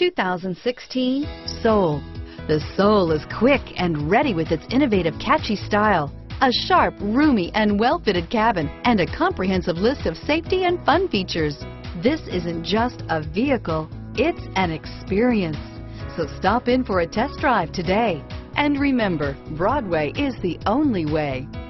2016 Soul. The Soul is quick and ready with its innovative, catchy style, a sharp, roomy, and well-fitted cabin, and a comprehensive list of safety and fun features. This isn't just a vehicle, it's an experience. So stop in for a test drive today. And remember, Broadway is the only way.